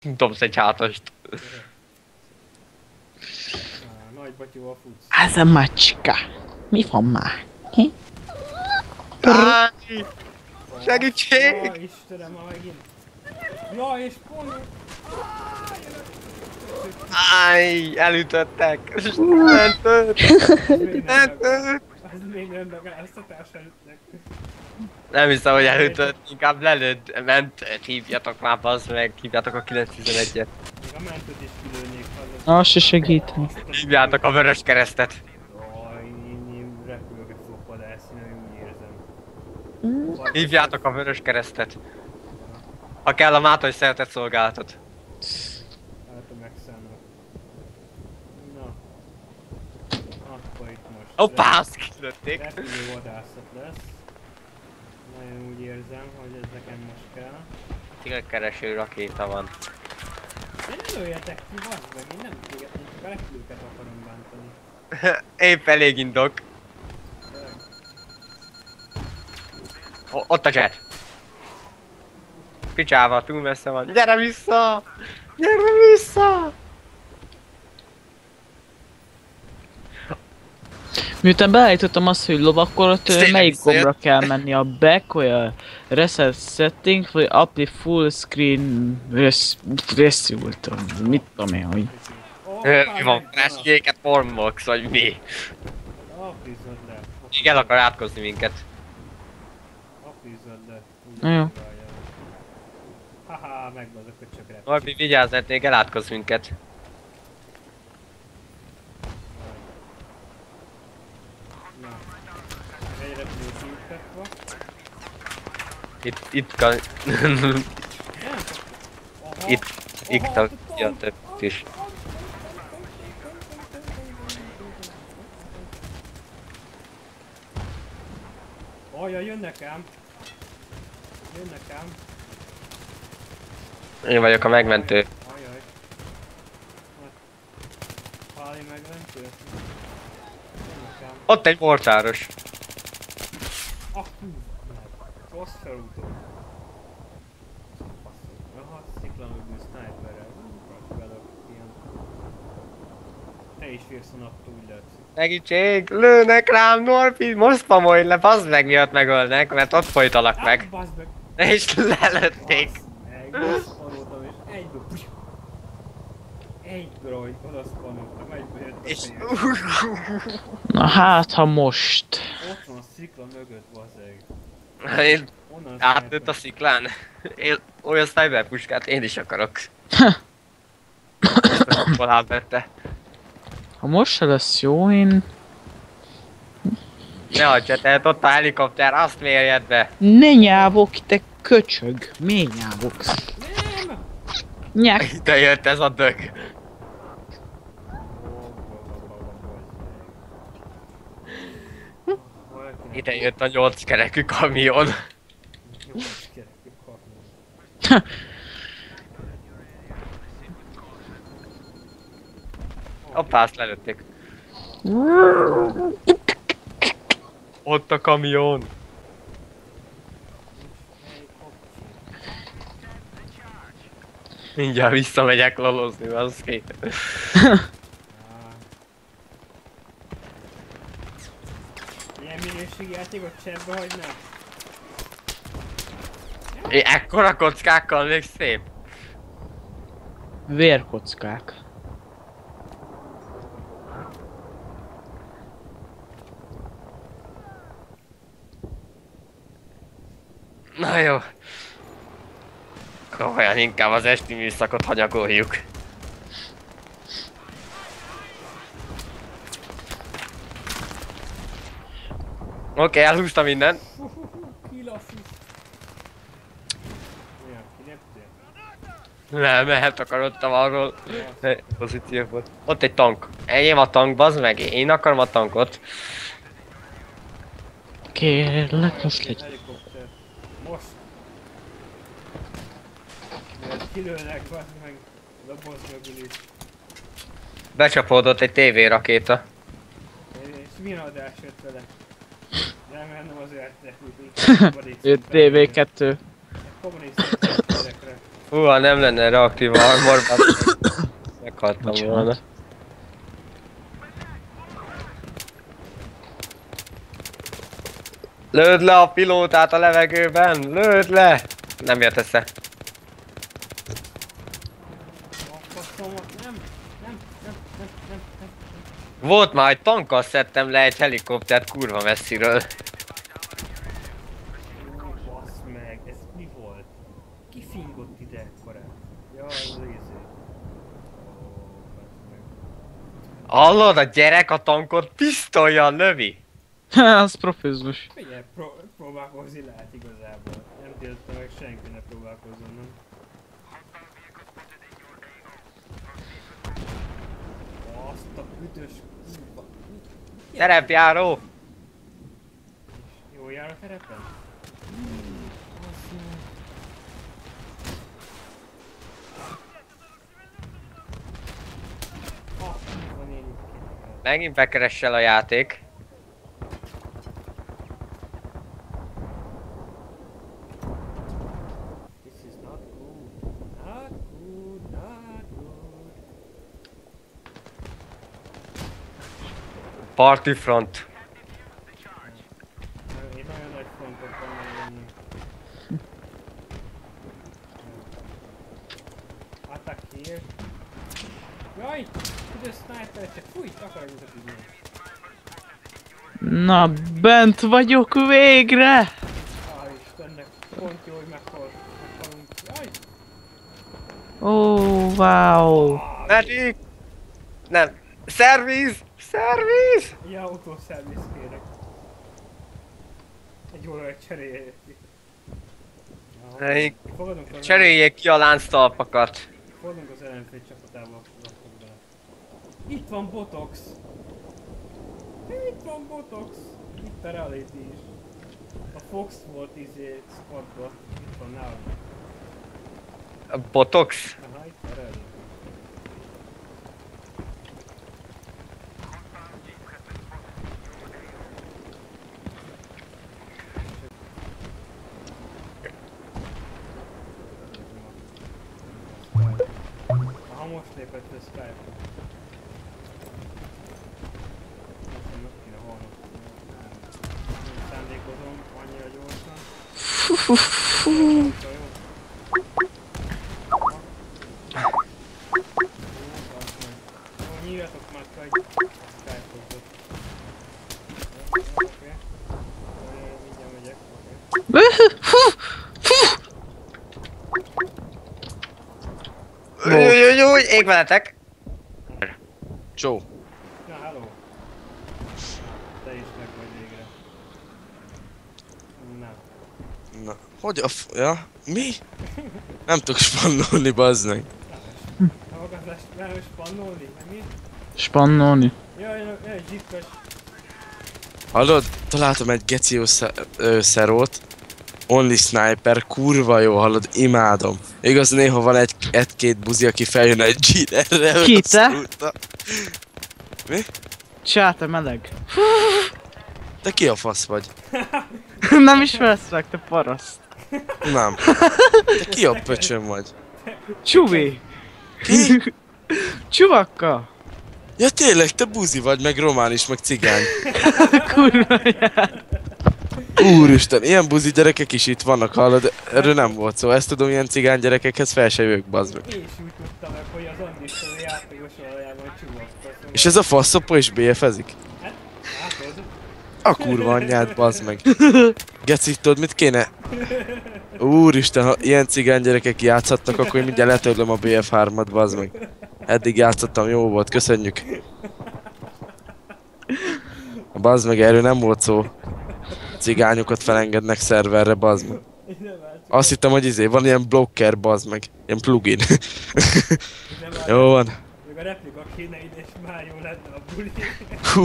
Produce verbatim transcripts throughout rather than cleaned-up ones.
Dobsz egy hátast. Nagy batyúval futsz. Ez a macska. Mi van már? Hi? Áj! Segítség! Ja, Istenem, már megint. Ja, és pont... Áj! Elütöttek! Mentőt! Mentőt! Ez még nem megálláztatás előttnek. Nem hiszem, hogy elütött, inkább lelőtt. Mentőt hívjatok már, bazd meg, hívjátok a kilencszáztizenegyet. Még a mentőt is kilőnék. Az se segíteni. Hívjátok a vörös keresztet. Jaj, én, én repülőket fogok vadászni, én úgy érzem. Hívjátok a vörös keresztet. Ha kell a mátai szeretett szolgálatot. Hát a megszállnak. Na. Akkor itt most. Hoppá, azt kilőtték. Repülő vadászat lesz. Nagyon úgy érzem, hogy ez nekem most kell. Célkereső rakéta van. Ne lőjetek ki, vazd meg, én nem téged, én csak a repülőket akarom bántani. Épp elég indok. O ott a jet. Picsába, túl messze van. Gyere vissza! Gyere vissza! Miután beállítottam azt, hogy lovakolott, Tényleg melyik visszajött. gombra kell menni? A back, vagy a reset settings, vagy apply full screen res resulton? Mit tudom én, hogy... Ö, Mi van? Flashjéket formbox, vagy mi? Aprízzad le. Még el akar átkozni minket. Aprízzad le. Úgy Na jó. próbálja. Haha, megvan az a köcsög repül. Valami vigyázz, még elátkoz minket. Na. Egy repülő kiüttetve. Itt, itt ka... Aha. itt, itt a... Ja, több is. Ajaj, jön nekem. Jön nekem. Én vagyok a megmentő. Ajaj. Páli megmentő. Jön nekem. Ott egy mortáros. Ah, hú, meg. Rossz felúton. Aha, sziklamögő sniperrel. Belök, ilyen. Te is férsz a naptól, úgy látszik. Segítség! Lőnek rám, Norpi! Most spamolj le, bazd meg miatt megölnek, mert ott folytalak meg. Ah, bazd meg! És lelőtték. Meg, most szpanoltam és egyből push. Egyből, ahogy oda szpanoltam, egyből jött a És... fény. Na hát, ha most... Ott van a szikla mögött, bazzeg. Én Onnan átnőtt a sziklán. Én olyan sniper puskát én is akarok. Hol átvette. Ha most se lesz jó, én... Ne adj, tehát ott a helikopter, azt mérjed be. Ne nyávok, te köcsög! Miért nyávogsz? Nem! Nyák! Ide jött ez a dög. Ide jött a nyolc kerekű kamion. Nyolc kerekű kamion. Hoppá, azt lelőtték. Ott a kamion. Mindjárt visszamegyek lolozni, az ki. Ilyen minőségi játékot cseppbe hagynál? É, ekkora kockákkal még szép. Vérkockák. Na jó. Komolyan inkább az esti műszakot hanyagoljuk. Oké, okay, elhúzta minden. Kilasszít. Olyan, kiléptél? Nem, mehet akarodtam arról. Pozíció volt. Ott egy tank. Enyém a tank, bazd meg. Én akarom a tankot. Kérlek, most legyen. Helikopter. Most. Mert kilőnek, bazd meg. Doboz mögül is. Becsapódott egy tévérakéta. És milyen adás jött vele? Nem, nem azért eltekült. Ő té vé kettő. Kommunista gyerekre. Hú, ha nem lenne reaktív armor, meghaltam Bocsánat. volna. Lőd le a pilótát a levegőben! Lőd le! Nem jött össze. A faszomat, nem, nem, nem, nem, nem, nem. Volt már egy tankkal szedtem le egy helikoptert kurva messziről. Ó, bassz meg, ez mi volt? Ki fingott ide ekkorát? Ja, ez az izé. Ó, bassz meg. Hallod, a gyerek a tankot pisztolyjal lövi? Az profizmus. Figyelj, pró próbálkozni lehet igazából. Nem tiltottam meg senki ne próbálkozzon, nem? Azt a büdös kurva. Terepjáró! Jól jár a terepen? Basz meg. Ah, van én itt. Megint bekeressel a játék. This is not good. Not good, not good. Party front. Én nagyon nagy frontot van lenni. Attack here. Jaj! Üdös sniper, csak fújj, akarok mutatni. Na, bent vagyok végre! Á, Istennek, pont jó, hogy meghal. Meghalunk. Jaj! Ó, oh, wow! Medic! Nem. Szerviz! Szerviz! Egy autószervisz kérek. Egy olaj cseréljék ki. Melyik? Fogadunk az Cseréljék ki a lánctalpakat. Fordulunk az ellenfél csapatába. Rakok bele. Itt van Botox! Itt van Botox! Itt a reality is. A Fox volt izé spotba. Itt van nálunk. A botox. Aha, itt a reality. Aha, most lépett le Skype. Aztán meg kéne holnap. Nem szándékozom annyira gyorsan. Jó, jó, nyírjatok már fel egy Skype-ot. Oké. Mindjárt megyek, oké. Júj, júj, júj, ég veletek! Csó. Na, hello! Te is meg vagy végre. Na. Na, hogy a f... Ja? Mi? Nem tudok spannolni, bazd meg. Hallgatást nem spannolni, nem mi? Spannolni. Jaj, jaj, jaj, zsippes. Hallod? Találtam egy geci szerót. Only sniper, kurva jó, hallod? Imádom. Igaz, néha van egy, egy-két buzi, aki feljön egy G-erre. Ki, te? Mi? Csá, te meleg. Te ki a fasz vagy? Nem ismersz meg, te paraszt. Nem. Te ki a pöcsön vagy? Csuvi. Ki? Csuvakka. Ja tényleg, te buzi vagy, meg román is, meg cigány. Kurva. Úristen, ilyen buzi gyerekek is itt vannak, hallod? Erről nem volt szó. Ezt tudom, ilyen cigány gyerekekhez fel se jövök, bazd meg. Én is úgy tudtam meg, hogy az Andristen a játékos valójában csúvasz. És ez a faszopó is bé ef-ezik? Hát, látod? A kurva anyját, bazd meg. Geci, tudod mit kéne? Úristen, ha ilyen cigány gyerekek játszhatnak, akkor én mindjárt letörlöm a bé ef hármat, bazd meg. Eddig játszottam, jó volt, köszönjük. Bazd meg, erről nem volt szó. Cigányokat felengednek szerverre, bazd meg. Én nem álltam. Azt hittem, hogy izé, van ilyen blokker, bazd meg. Ilyen plugin. Én nem álltam. Jó van. Még a replika kéne ide, és már jó lenne a buli. Hú.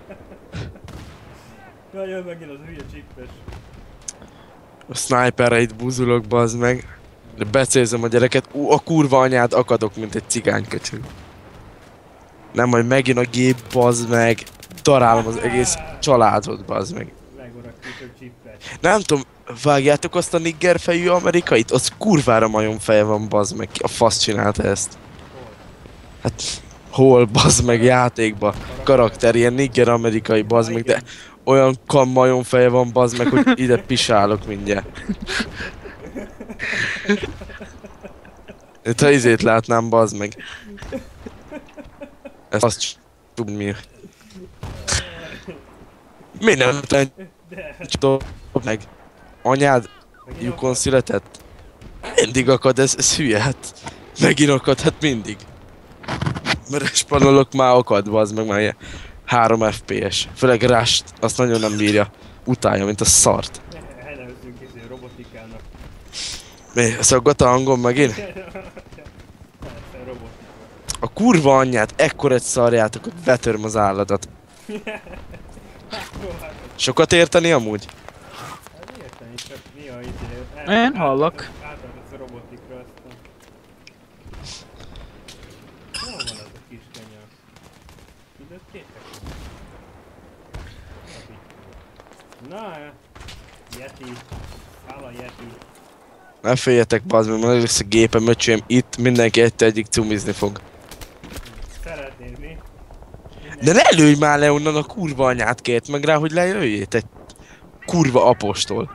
Jaj, megint az hülye csippes. A sniperre itt buzulok, bazd meg. De becélzem a gyereket. Ú, a kurva anyád akadok, mint egy cigányköcsög. Nem, majd megint a gép, bazd meg. Darálom az egész családot, bazd meg. Megorakít a csippes. Nem tudom, Vágjátok azt a niggerfejű amerikait? Az kurvára majomfeje van, bazd meg. A fasz csinálta ezt. Hát... Hol, bazd meg, játékba. Karakter, ilyen nigger amerikai, bazd meg, de... Olyan kam majomfeje van, bazd meg, hogy ide pisálok mindjárt. Itt ha izét látnám, bazd meg. Ezt azt tud mi. Mi nem tenni? Meg. Anyád lyukon született? Mindig akad, ez, ez hülye, hát. Megint akad, hát mindig. Mert spanolok már akad, bazd meg, már ilyen három ef pé es. Főleg Rust, azt nagyon nem bírja. Utálja, mint a szart. Elnevezzünk izé robotikának. Mi? Szaggat a hangom megint? Persze, robotika. A kurva anyját, ekkor egy szarjátok, hogy betörm az állatot. Sokat érteni amúgy? Hát érteni, csak mi a izé... Én hallok. Átadsz a robotikra aztán. Hol van ez a kis kenya? Időttétek? Na, Yeti. Hála Yeti. Ne féljetek, bazd meg, mert lesz a gépem, öcsém, itt mindenki egy egyik cumizni fog. Szeretnéd mi? De ne lőj már le onnan a kurva anyát, kért meg rá, hogy lejöjjél, te kurva apostol.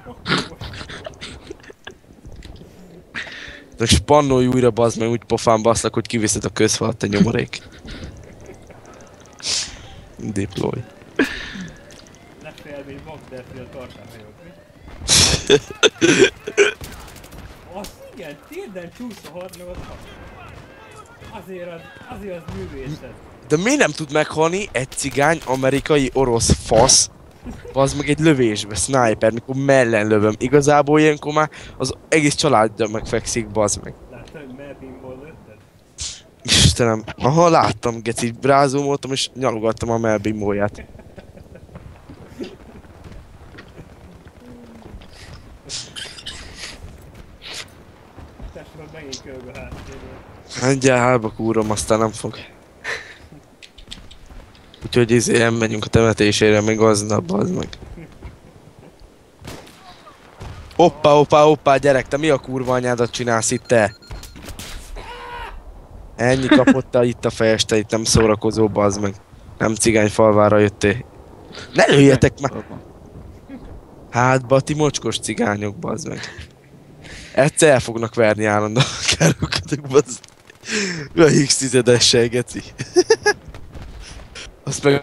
De spannolj újra, bazd meg, úgy pofán baszlak, hogy kiviszed a közfalat, te nyomorék. Deploy. Ne félj, mint Magdelfél tartálhajok, mi? Az igen, térden csúsz a hadnagot. Azért az, azért az művészet. De miért nem tud meghalni egy cigány, amerikai, orosz fasz? Bazd meg egy lövésbe, sniper, mikor mellen lövöm. Igazából ilyenkor már az egész családja megfekszik, bazd meg. Láttad, hogy Melvinból lőtted? Istenem, aha, láttam, geci, rázumoltam és nyalogattam a melbimbóját. Testvérem megint kölg a háttérről. Mindjárt hálba kúrom, aztán nem fog. Úgyhogy izé, nem megyünk a temetésére, még aznap, bazd meg. Hoppá, hoppá, hoppá, gyerek, te mi a kurva anyádat csinálsz itt, te? Ennyi kapott te itt a fejes, te itt nem szórakozó, bazd meg. Nem cigányfalvára jöttél. Ne lőjetek már! Hátba, ti mocskos cigányok, bazd meg. Egyszer el fognak verni állandóan a károkatok, bazd. A hix tizedessel, geci. Azt meg...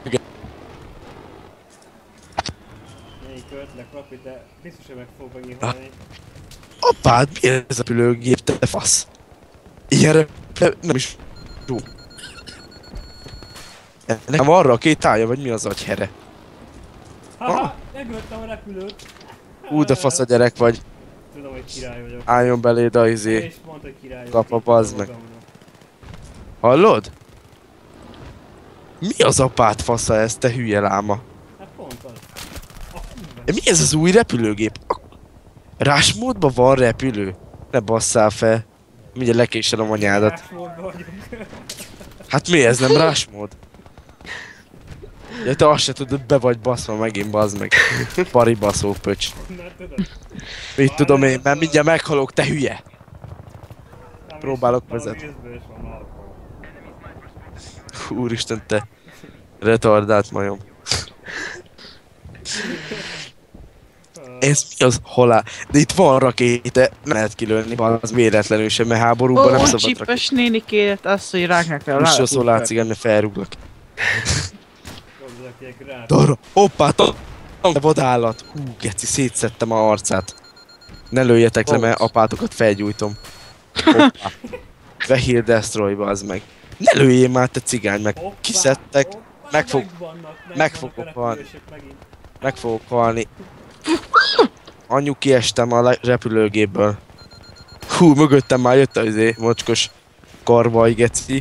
Melyik ötlek, Lapi, de biztos, hogy meg fog megint halni. Apád, mi ez a pülőgép, te fasz? Ilyenre nem is jó. Nekem arra a két tája, vagy mi az agyhere? Haha, megöltem a repülőt. Ú, de fasz a gyerek vagy. Tudom, hogy király vagyok. Álljon beléd a Ő izé. is mondta, hogy király Kap a vagyok. bazd meg. Hallod? Mi az apát fasza ez, te hülye láma? Hát pont az. A kurva. Mi ez az új repülőgép? Rush módban van repülő? Ne basszál fel. Mindjárt lekéselem anyádat. Rásmódban vagyunk. Hát mi ez, nem Rush mód? Ja, te azt se tudod, be vagy baszva megint, bazd meg. Pari baszó pöcs. Na tudod. Mit tudom én, mert mindjárt meghalok, te hülye! Nem, Próbálok és valami vezetni. vízből is van alkohol. Úristen, te retardált majom. Ez mi az halál? De itt van rakéta, nem lehet kilőni, az véletlenül sem, mert háborúban nem Ó, szabad csipes rakéta. néni kérett azt, hogy ráknak kell Most az szól látszik, ennek felrúglak. Hozzák rá. Darra, hoppá, ta- te vadállat! Hú, geci, szétszedtem a arcát. Ne lőjetek le, mert apátokat felgyújtom. Hoppá. Vehír Destroy, bazd meg. Ne lőjél már, te cigány, meg Hoppá, kiszedtek, hoppá, meg fog- megvannak, megvannak meg fogok a halni. repülősök megint. meg fogok halni. Anyu, kiestem a le- repülőgépből. Hú, mögöttem már jött az izé, mocskos karvaj, geci.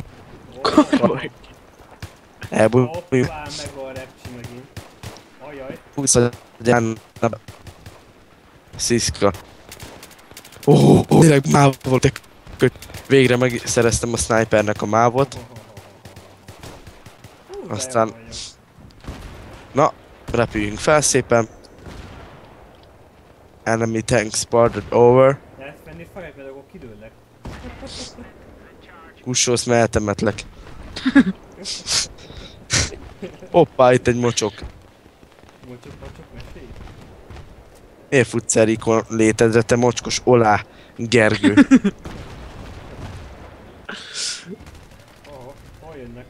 Elbújjuk. Hoppá, meg a repcsi megint. Ajaj. Húsz a gyán... Sziszka. Ó, oh, oh, tényleg máv volt, te köt. Végre megszereztem a snipernek a mávot. Hú, de Aztán- jó vagyok. Na, repüljünk fel szépen. Enemy tank spotted over. Lehet venni fájt, mert akkor kidőllek. Kussolsz, mehetemetlek. Hoppá, itt egy mocsok. Mocsok, mocsok, mesélj. Miért futsz Erikon létedre, te mocskos olá, Gergő? Aha, hol jönnek?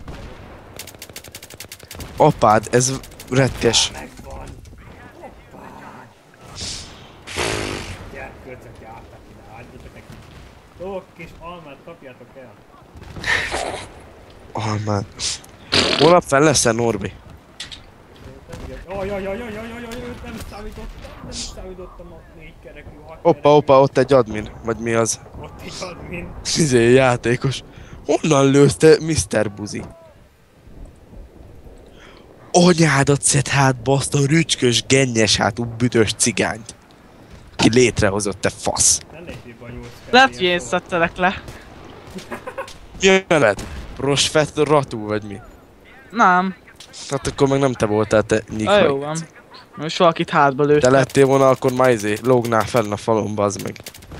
Apád, ez retkes. Megvan! Hoppá! Gyerkőcök jártak ide, adjatok neki. Ó, kis almát kapjátok el. Almán. Holnap fel leszel, Norbi? Jaj, jaj, jaj, jaj, jaj, jaj, jaj, nem számítottam, nem számítottam a négy kerekű, hat Hoppa, kerekű. hoppa, ott egy admin. Vagy mi az? Ott egy admin. Izé, játékos. Honnan lősz te, miszter Buzi? Anyádat szed hátba azt a rücskös, gennyes hátú büdös cigányt. Ki létrehozott, te fasz. Nem lépjél banyolsz fel. Lehet, hogy én szedtelek le. Mi a neved? Rosfett Ratú, vagy mi? Nem. Hát akkor meg nem te voltál, te nyik Ah, jó vagy. van. Most valakit hátba Te lőttem. lettél volna, akkor már izé, lógnál fenn a falon, bazd meg.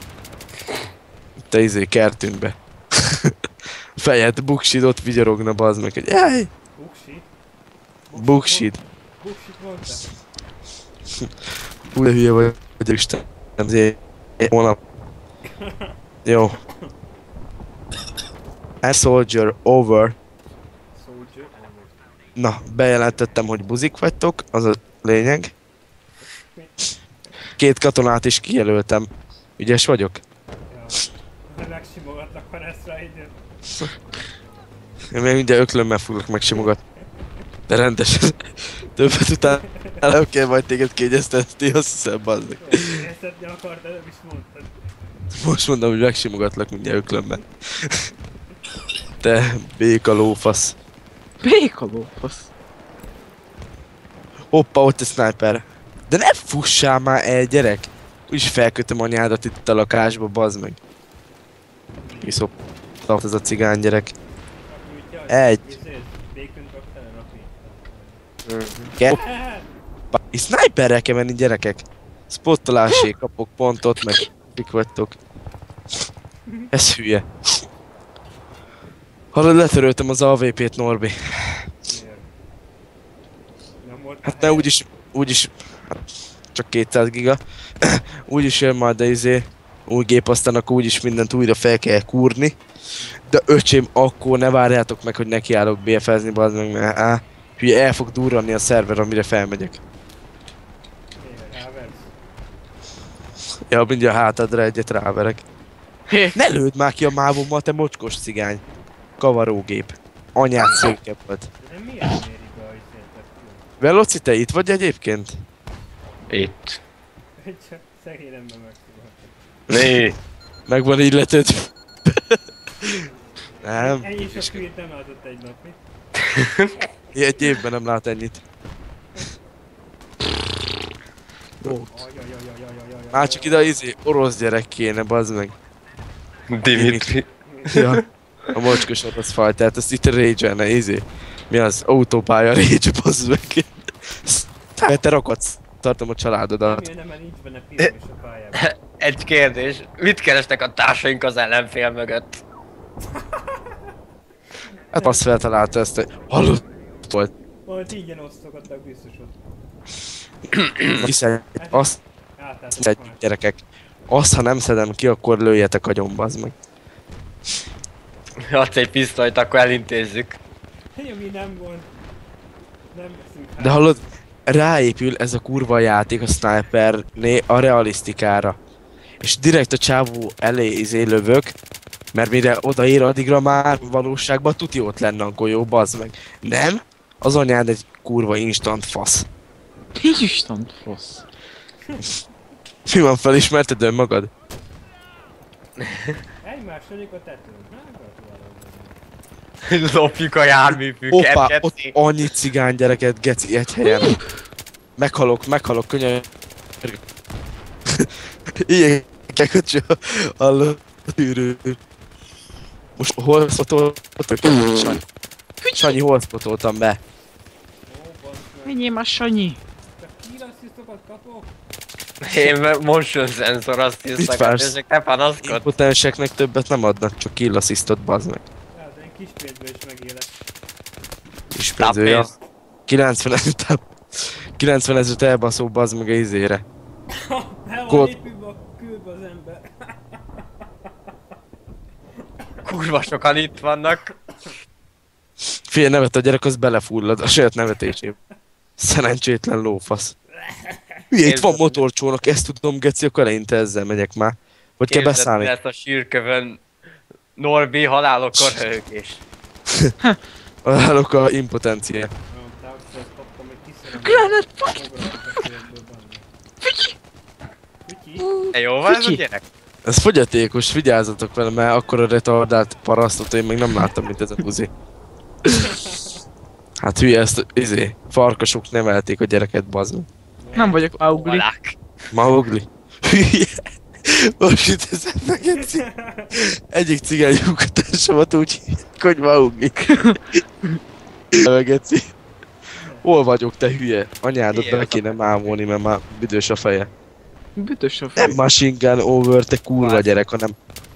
Te izé, kertünkbe. Fejed, buksid ott vigyorogna, bazd meg, hogy jaj, Buksi. buksid. Buksit mondta. Úgy hülye vagy, hogy Isten. Azért, holnap. Jó. Air soldier over. Soldier. Na, bejelentettem, hogy buzik vagytok, az a lényeg. Két katonát is kijelöltem. Ügyes vagyok? Ja. De megsimogatlak, ha lesz rá idő. Én még mindjárt öklömmel foglak megsimogatni. De rendesen. Többet után el kell majd téged kényeztetni, azt hiszem, bazd meg. Értetni akart, de nem is mondtad. Most mondom, hogy megsimogatlak mindjárt öklömmel. Te béka lófasz. Béka lófasz. Hoppa, ott a sniper. De ne fussál már el, gyerek! Úgyis felkötöm anyádat itt a lakásba, bazd meg. Kiszopta ez a cigány gyerek. Egy. Békön kaptál, Rafi. Kettő. És sniperrel kell menni, gyerekek. Spottolásé, kapok pontot, meg mik vagytok. Ez hülye. Hallod, letöröltem az á vé pét, Norbi. Nem volt Hát ne úgyis, úgyis, hát csak kétszáz giga. Úgyis jön majd, de izé, új gép, aztán akkor úgyis mindent újra fel kell kúrni. De öcsém, akkor ne várjátok meg, hogy nekiállok bé ef-ezni, bazd meg, mert á, hülye, el fog durranni a szerver, amire felmegyek. Ja, mindjárt hátadra egyet ráverek. Hé, Ne lőd már ki a mávommal, te mocskos cigány. Kavarógép. Anyád szőke volt. De miért méri be a izétet? Veloci, te itt vagy egyébként? Itt. Csak szegény ember megszívott. Né. Megvan illetőd. Nem. Ennyi sok hülyét nem látott egy nap, mi? Egy évben nem lát ennyit. Ajajajajajajajajaj. Már csak ide izé, orosz gyerek kéne, bazd meg. Dimitri. Ja. A mocskos orosz fajtát, ezt itt rage-elne, izé. Mi az? Autópálya rage, bazd meg. Mert te rakadsz, tartom a családodat. Miért nem, mert nincs benne piros a pályában. Egy kérdés. Mit kerestek a társaink az ellenfél mögött? Hát azt feltalálta ezt, hogy hallott volt. Majd ingyen osztogattak biztos ott. Hiszen azt Átálltak szedjük, gyerekek. Azt, ha nem szedem ki, akkor lőjetek agyon, bazd meg. Adsz egy pisztolyt, akkor elintézzük. Ami nem gond. Nem veszünk De hallod, ráépül ez a kurva játék a sniperné a realisztikára. És direkt a csávó elé izé lövök, mert mire odaér, addigra már valóságban tuti ott lenne a golyó, bazd meg. Nem? Az anyád egy kurva instant fasz. Isten fasz. Mi van, felismerted önmagad? Egymás sönyük a tetőn. Hát, gratulálok. Lopjuk a járműfűket, Hoppá, ott geci. annyi cigány gyereket, geci, egy helyen. Meghalok, meghalok, könnyen. Ilyen kekocsi hallod, tűrő. Most hol spotoltak? Sanyi. Sanyi, hol spotoltam be? Ó, basz meg. Menjél már, Sanyi. Csak kill asszisztokat kapok? Én motion sensor azt Mit hiszek, vársz? ezek ne panaszkod. Impotenseknek többet nem adnak, csak kill assistot, bazd meg. Hát, én kis pénzből is megélek. És pénzője. Táppénz. kilencven ezer kilencven ezeret elbaszó, bazd meg a izére. Be van Kod- épülve a kőbe az ember. Kurva sokan itt vannak. Fél nevet a gyerek, az belefullad a saját nevetésébe. Szerencsétlen lófasz. Hülye, itt van motorcsónak, ezt tudom, geci, akkor eleinte ezzel megyek már. Hogy kell Képzeld, beszállni? ezt a sírkövön Norbi halálokkor hőkés. Állok a impotencia. Olyan távszert kaptam, hogy kiszerem. Granat, Fütyi? De jó van ez a Fiki. gyerek? Ez fogyatékos, vigyázzatok vele, mert akkor a retardált parasztot én még nem láttam, mint ez a buzi. Hát hülye, ezt izé, farkasok nevelték a gyereket, bazd meg. Nem vagyok Augli. Valák. Maugli. Hülye. Most itt ezen megetszi. Egyik cigány munkatársamat úgy hívják, hogy Maugli. Megetszi. Hol vagyok, te hülye? Anyádat Ilyen be az kéne mámolni, mert már büdös a feje. Büdös a Nem fej. machine gun over, te kurva gyerek, hanem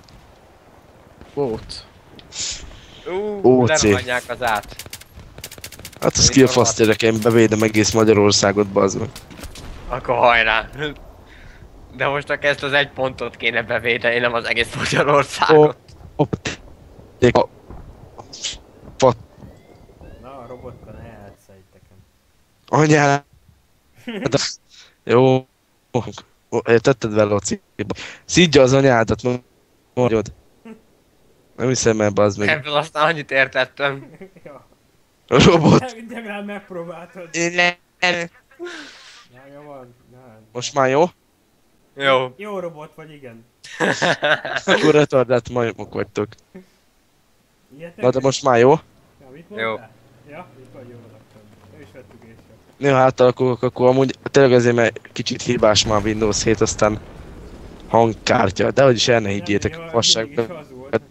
Volt. Ú, ó cé. lerohanják az át. hát a skillfasz gyerek, én bevédem egész Magyarországot, bazd meg. Akkor hajrá. De most csak ezt az egy pontot kéne bevédeni, nem az egész Magyarországot. Hopp. Ték a... Fa... Na, a robotka ne játszaj tekem. Anyám. Hát, jó. Ó, tetted vele a cíba. Szidja az anyádat, mondjad. Nem hiszem el, bazd meg. Ebből aztán annyit értettem. Ja. A robot. Legalább megpróbáltad. Én le... Ja, jó van. Na, Most már jó? Jó. jó robot vagy, igen. Akkor retardált majmok vagytok. Ilyetek? Na de most már jó? Ja, mit Jó. mondtál? Ja, itt vagy, jó laktam. Ő is vettük észre. Néha átalakulok, akkor amúgy tényleg azért, mert kicsit hibás már Windows hét, aztán hangkártya, de hogy is el ne higgyétek a fasságban. Mindig is az volt.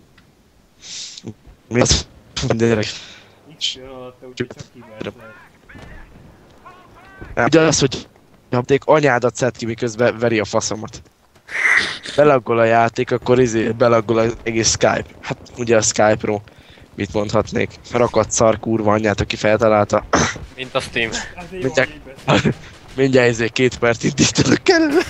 Mi az? Gyerek. X jön alatta, úgyhogy csak kivert lehet. Ugye az, hogy nyomték anyádat szed ki, miközben veri a faszomat. Belaggol a játék, akkor izé belaggol az egész Skype. Hát ugye a Skype-ról mit mondhatnék? Rakadt szar kurva anyját, aki feltalálta. Mint a Steam. Azért jó, Mindjárt- hogy így beszél. Mindjárt izé két perc indítanak kellene.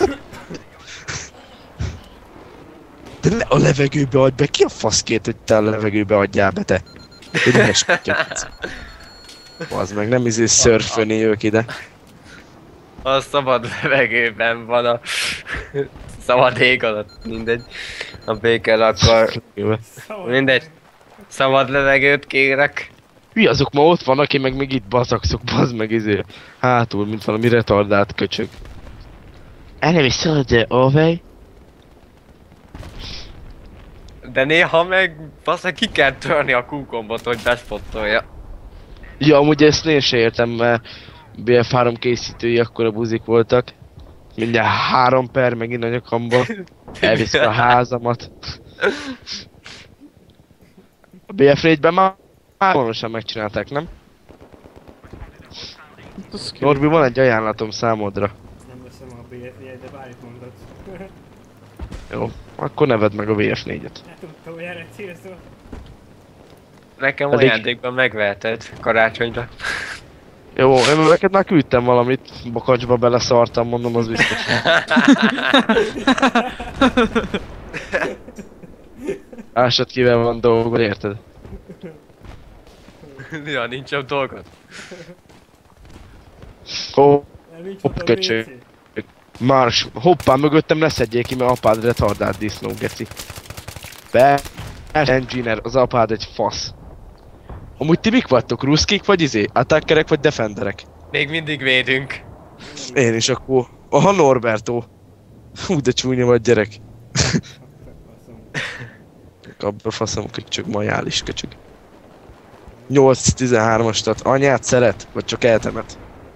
De ne a levegőbe adj be, ki a faszkét, hogy te a levegőbe adjál be, te? Hogy ne eskedj. Az meg nem izé szörföni ők ide. A szabad levegőben van a szabad ég alatt, mindegy. A békel akkor Szóval- mindegy. Szabad levegőt kérek. Mi azok ma ott vannak, én meg még itt bazakszok, bazd meg izé. Hátul, mint valami retardált köcsög. Enemy soldier away. De néha meg bassza ki kell törni a Q-kombot, hogy bespottolja. Ja, amúgy ezt én se értem, mert bé ef három készítői akkora buzik voltak. Mindjárt három per megint a nyakamba. Elviszik a házamat. A bé ef négyben már már valósan megcsinálták, nem? Norbi, van egy ajánlatom számodra. Nem veszem a bé ef négyet, de bármit mondod. Jó, akkor neved meg a bé ef négyet. Nem tudtam, hogy erre célszol. Nekem Elég- ajándékban megveheted karácsonyra. Jó, én neked már küldtem valamit, bakacsba beleszartam, mondom, az biztos. Másodkivel van dolgod, érted? Ja, nincs jobb dolgod. Ó, Nem nincs Hopp, ott a köcsög. vé cé. Mars, hoppá, mögöttem ne szedjék ki, mert apád retardált disznó, geci. Be, engineer, az apád egy fasz. Amúgy ti mik vagytok? Ruszkik vagy izé? Attackerek vagy defenderek? Még mindig védünk. Én is akkor. Aha, Norberto. Hú, de csúnya vagy gyerek. Faszom. Abba faszom, köcsög, majális köcsög. nyolc tizenhármastat. Anyát szeret? Vagy csak eltemet?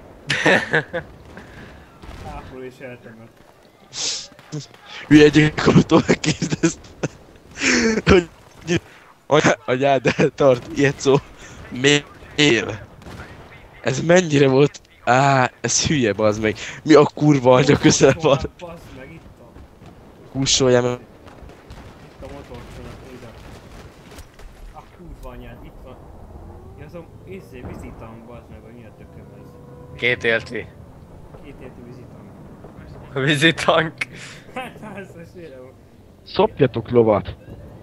Ápol és eltemet. Hülye egyik alattól megkérdezte, hogy anyá- anyád eltart, ilyet szó, mél. Ez mennyire volt Á, ez hülye, bazd meg. Mi a kurva anya közel van? Bazd meg, itt a... Kussolja meg. Itt a motorcsónak, ide. A kurva anyád, itt van. Ja, az a izé, vízitank, bazd meg, vagy mi a tököm ez? Két élti. Két érti vízitank. Vízitank. Hát, ez a sérem. Szopjatok lovat.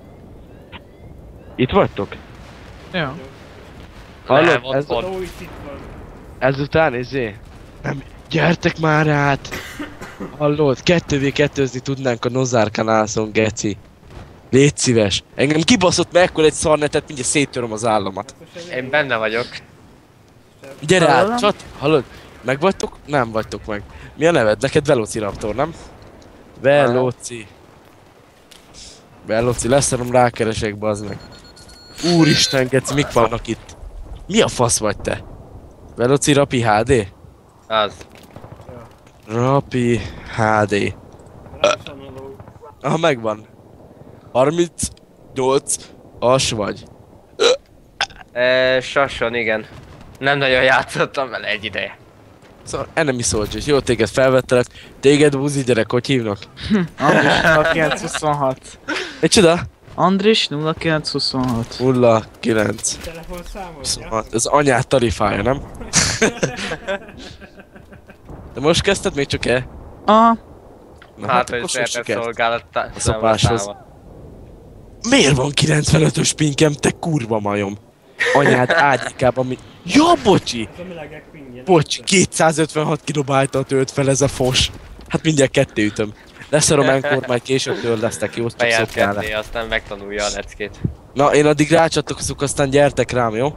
Itt vagytok? Ja. Hallod? Nem, ott Ez, van. Ó, itt itt van. ezután izé? Nem, gyertek már át! Hallod? Kettővé kettőzni tudnánk a Nozár kanászon, geci. Légy szíves. Engem kibaszott meg ekkor egy szarnetet, mindjárt széttöröm az államat. Hát most Én benne vagyok. Gyere Hallom? át, csat! Hallod? Meg vagytok? Nem vagytok meg. Mi a neved? Neked Velociraptor, nem? Veloci. Veloci, leszarom, rákeresek, bazd meg. Úristen, geci, mik vannak itt? Mi a fasz vagy te? Veloci Rapi há dé? Az. Rapi há dé. Rásanoló. Ah, megvan. harmincnyolc as vagy. E, Sasson, igen. Nem nagyon játszottam vele egy ideje. Szóval Enemy Soldiers, jó, téged felvettelek. Téged buzi gyerek, hogy hívnak? Andris nulla kilenc huszonhat. Micsoda? Andris nulla kilenc huszonhat. nulla kilenc. Telefonszámodja? Szóval ez anyát tarifája, nem? De most kezdted még csak el? Aha. Na Hát, hogy akkor sok szertes sikert. szolgálat A szopáshoz. száma. Miért van kilencvenötös pinkem, te kurva majom? Anyád ágyikában mi... Ja, bocsi! Ez a melegek pingje. Bocsi, kétszázötvenhat kilobájtot tölt fel ez a fos. Hát mindjárt ketté ütöm. Leszarom enkor, majd később törlesztek, jó? Csak szokjál le. Bejelentkezni, aztán megtanulja a leckét. Na, én addig rácsatlakozok, aztán gyertek rám, jó?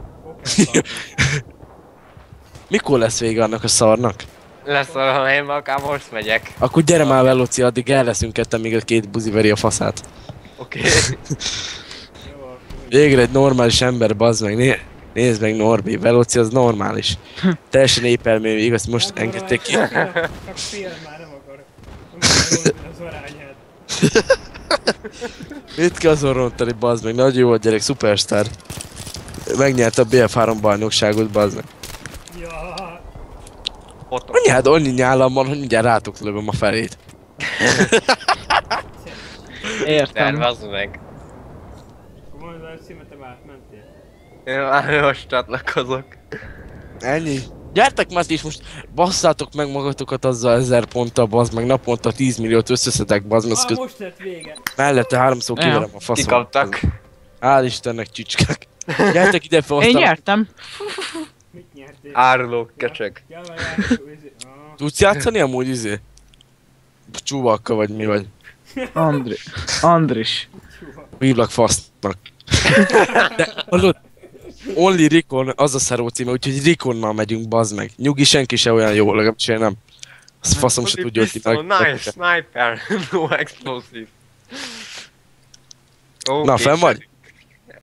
Mikor lesz vége annak a szarnak? Lesz valami, én akár most megyek. Akkor gyere már Veloci, addig el leszünk ketten, míg a két buzi veri a faszát. Oké. Jó, akkor Végre egy normális ember, bazd meg. Né nézd meg Norbi, Veloci az normális. Teljesen épelmű, igaz, most nem engedték ki. normális, Csak csak fél már nem akar. Nem akar az arányát. Mit kell azon rontani, bazd meg? Nagyon jó a gyerek, szupersztár. Megnyerte a bé ef három bajnokságot, bazd meg. Ja, Ott. Anyád annyi nyálam van, hogy mindjárt rátok lövöm a felét. Értem. Tervezd meg. akkor mondd el, hogy te már átmentél. Én már most csatlakozok. Ennyi. Gyertek már is most, basszátok meg magatokat azzal ezer ponttal, bazd meg, naponta tíz milliót összeszedek, bazd meg, Ah, köz... most lett vége. mellette háromszor Ja. kiverem a faszom. Kikaptak. Hál' Istennek, csicskák. Gyertek ide fel, Én aztán nyertem. Mit nyertél? Áruló, köcsög. Ja, vagy játszó, izé. Ah, tudsz játszani amúgy izé? Csúvakka vagy mi vagy? Andri. Andris. csúva. Hívlak fasznak. De hallod? Only Recon, az a szaró címe, úgyhogy Reconnal megyünk, bazd meg. Nyugi, senki se olyan jó, legalábbis én nem. Az faszom se tudja, hogy ti Pistol, meg... nice, sniper, no explosive. Na, fenn vagy?